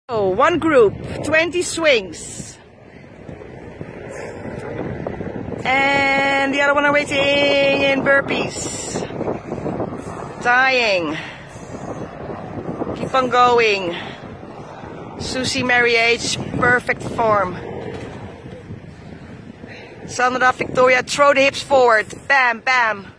Oh, one group, 20 swings. And the other one are waiting in burpees. Dying. Keep on going. Susie Mary H, perfect form. Sandra Victoria, throw the hips forward. Bam, bam.